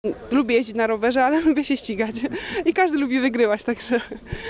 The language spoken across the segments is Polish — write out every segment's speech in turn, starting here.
Lubię jeździć na rowerze, ale lubię się ścigać i każdy lubi wygrywać, także...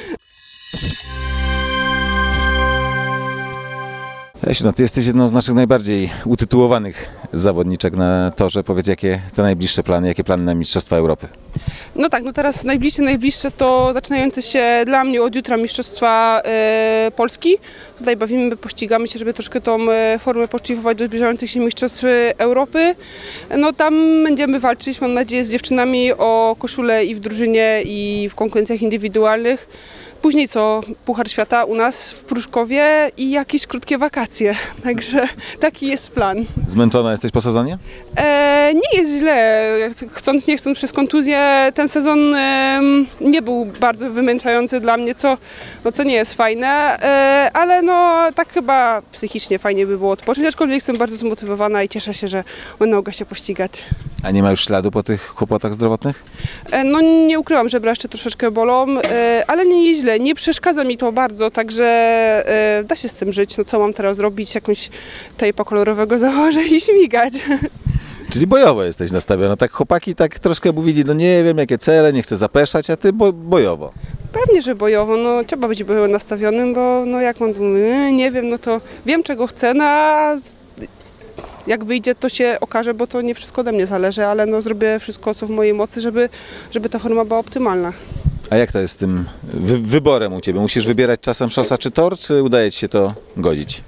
Jasiu, no ty jesteś jedną z naszych najbardziej utytułowanych zawodniczek na torze. Powiedz, jakie te najbliższe plany, jakie plany na Mistrzostwa Europy? No tak, no teraz najbliższe to zaczynające się dla mnie od jutra Mistrzostwa Polski. Tutaj pościgamy się, żeby troszkę tą formę podszlifować do zbliżających się Mistrzostw Europy. No tam będziemy walczyć, mam nadzieję, z dziewczynami o koszulę i w drużynie, i w konkurencjach indywidualnych. Później co? Puchar Świata u nas w Pruszkowie i jakieś krótkie wakacje, także taki jest plan. Zmęczona jesteś po sezonie? Nie jest źle, chcąc nie chcąc przez kontuzję ten sezon nie był bardzo wymęczający dla mnie, co nie jest fajne, ale no tak chyba psychicznie fajnie by było odpocząć, aczkolwiek jestem bardzo zmotywowana i cieszę się, że będę mogła się pościgać. A nie ma już śladu po tych kłopotach zdrowotnych? No nie ukrywam, że jeszcze troszeczkę bolą, ale nie jest źle, nie przeszkadza mi to bardzo, także da się z tym żyć. No co mam teraz zrobić? Jakąś tejpa kolorowego założę i śmigać. Czyli bojowo jesteś nastawiona. Tak chłopaki tak troszkę mówili, no nie wiem jakie cele, nie chcę zapeszać, a ty bojowo. Pewnie, że bojowo, no trzeba być bojowo nastawionym, bo no jak mam tu, nie wiem, no to wiem czego chcę, no a jak wyjdzie to się okaże, bo to nie wszystko ode mnie zależy, ale no zrobię wszystko co w mojej mocy, żeby ta forma była optymalna. A jak to jest z tym wyborem u ciebie? Musisz wybierać czasem szosa czy tor, czy udaje ci się to godzić?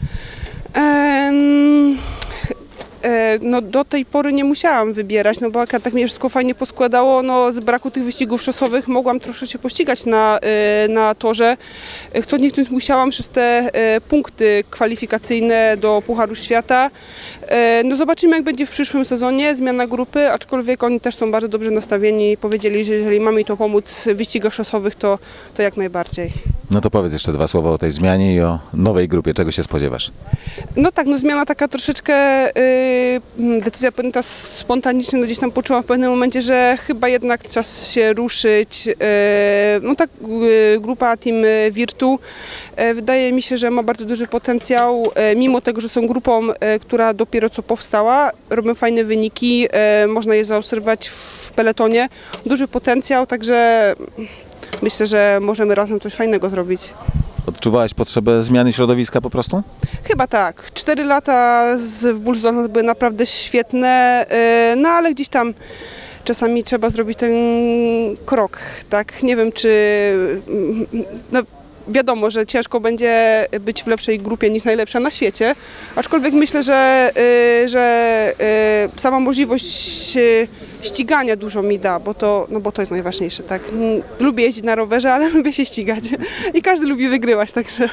No do tej pory nie musiałam wybierać, no bo akurat tak mnie wszystko fajnie poskładało, no z braku tych wyścigów szosowych mogłam troszkę się pościgać na torze. Chcąc nie chcąc musiałam przez te punkty kwalifikacyjne do Pucharu Świata. No zobaczymy jak będzie w przyszłym sezonie, zmiana grupy, aczkolwiek oni też są bardzo dobrze nastawieni i powiedzieli, że jeżeli mamy to pomóc w wyścigach szosowych, to jak najbardziej. No to powiedz jeszcze dwa słowa o tej zmianie i o nowej grupie. Czego się spodziewasz? No tak, no zmiana taka troszeczkę, decyzja podjęta spontanicznie, no gdzieś tam poczułam w pewnym momencie, że chyba jednak czas się ruszyć. No tak, grupa Team Virtu wydaje mi się, że ma bardzo duży potencjał, mimo tego, że są grupą, która dopiero co powstała, robią fajne wyniki, można je zaobserwować w peletonie, duży potencjał, także myślę, że możemy razem coś fajnego zrobić. Odczuwałaś potrzebę zmiany środowiska po prostu? Chyba tak. 4 lata w Bulls były naprawdę świetne, no ale gdzieś tam czasami trzeba zrobić ten krok, tak? Nie wiem, czy... No, wiadomo, że ciężko będzie być w lepszej grupie niż najlepsza na świecie, aczkolwiek myślę, że sama możliwość ścigania dużo mi da, bo to jest najważniejsze, tak? Lubię jeździć na rowerze, ale lubię się ścigać i każdy lubi wygrywać, także...